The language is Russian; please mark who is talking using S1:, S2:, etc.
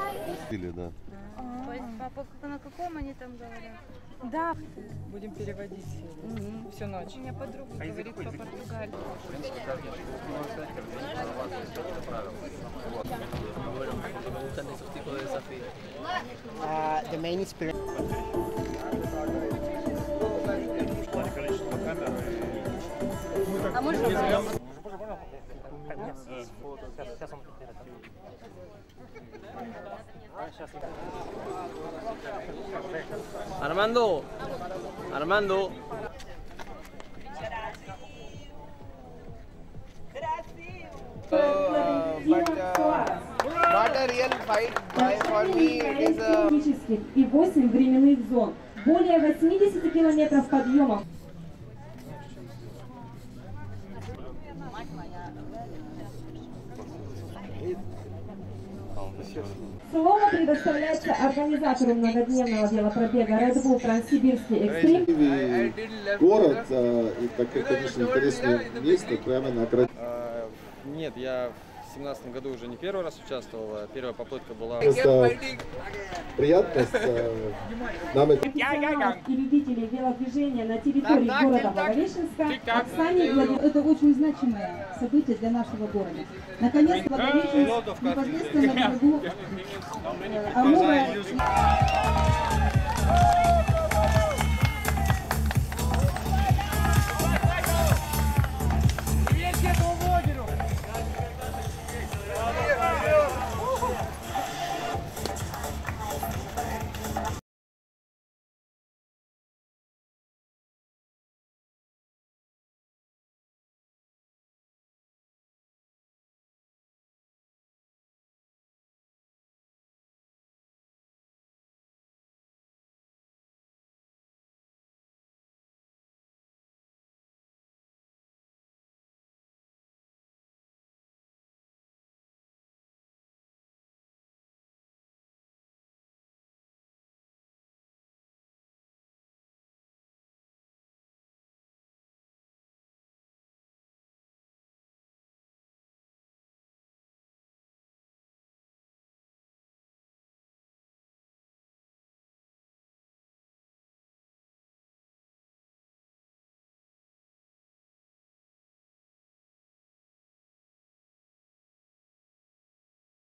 S1: Или да.
S2: На каком они там говорят?
S3: Да. Будем переводить всю ночь.
S2: У меня подруга говорит по-португальски.
S4: В принципе, как я могу сказать, как на вас есть это правило. Вот. Мы говорим, что me gustan esos tipos de desafíos.
S5: The main inspiration.
S2: А можно?
S4: Armando, Armando.
S5: Not a real fight. For me, it is a...
S6: И 8 временных зон. Более 80 километров подъемов. Слово предоставляется организатору многодневного велопробега Red Bull Транссибирский экстрим.
S1: Город, и такое, конечно, интересное место прямо на границе.
S7: Нет, я в 2017 году уже не первый раз участвовал, первая попытка была...
S1: Просто приятность нам это...
S6: И любителей велодвижения на территории города Благовещенска Оксане Владимировне.
S8: Это очень значимое событие для нашего города. Наконец-то Благовещенск непосредственно на берегу Амура